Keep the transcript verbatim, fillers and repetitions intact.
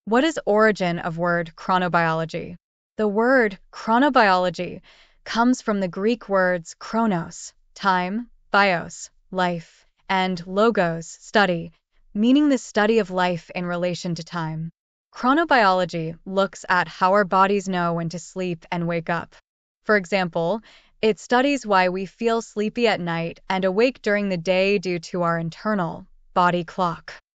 What is origin of word chronobiology? The word chronobiology comes from the Greek words chronos, time, bios, life, and logos, study, meaning the study of life in relation to time. Chronobiology looks at how our bodies know when to sleep and wake up. For example, it studies why we feel sleepy at night and awake during the day due to our internal body clock.